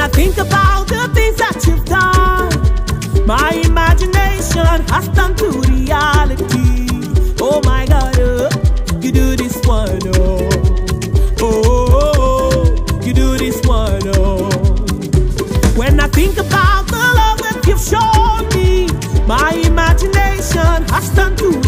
I think about the things that you've done, my imagination has turned to reality. Oh my God, you do this one, you do this one, When I think about the love that you've shown me, my imagination has turned to